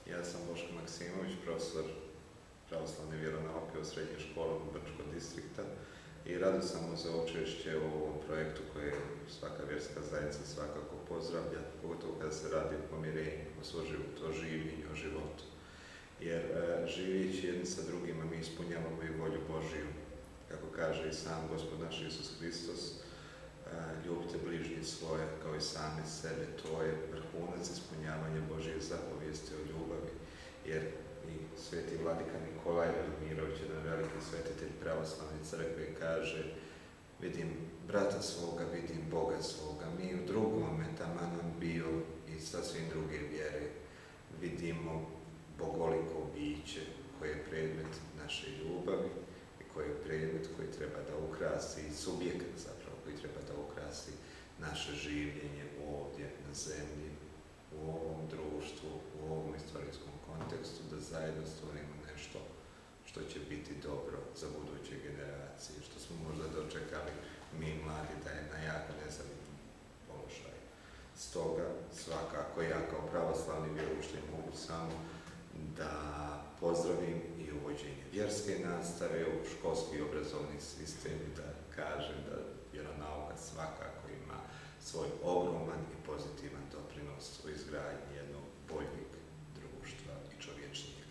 Ja sam Boško Maksimović, profesor pravoslavne vjeronauke u srednjoj školi Brčkog distrikta i rado sam za učešće u ovom projektu koje svaka vjerska zajednica svakako pozdravlja, pogotovo kada se radi o pomirenju, o suživotu, o življenju, o životu. Jer živeći jedni sa drugima mi ispunjavamo i volju Božiju. Kako kaže i sam Gospod naš Isus Hristos, ljubite bližnje svoje kao i same sebe. To je vrhunac ispunjavanja Božje zapovijesti o ljubavi. Jer i sveti vladika Nikolaj Velimirović, jedan veliki svetitelj pravoslavne crkve, kaže: vidim brata svoga, vidim Boga svoga. Mi u drugome, taman on bio i sasvim druge vjere, vidimo bogoliko biće koje je predmet naše ljubavi i koje je predmet koji treba da ukrasi, subjekat zapravo koji treba da ukrasi naše življenje ovdje na zemlji, u ovom društvu, u ovom istorijskom kontekstu, da zajedno stvorimo nešto što će biti dobro za buduće generacije, što smo možda dočekali mi mladi da je na jako nezavidnom položaju. Stoga, svakako ja kao pravoslavni vjeroučitelj mogu samo da pozdravim i uvođenje vjerske nastave u školski obrazovni sistem i da kažem da vjeronauka svakako ima svoj ogroman i pozitivan doprinos u izgradnji jednog boljeg društva i čovječnijeg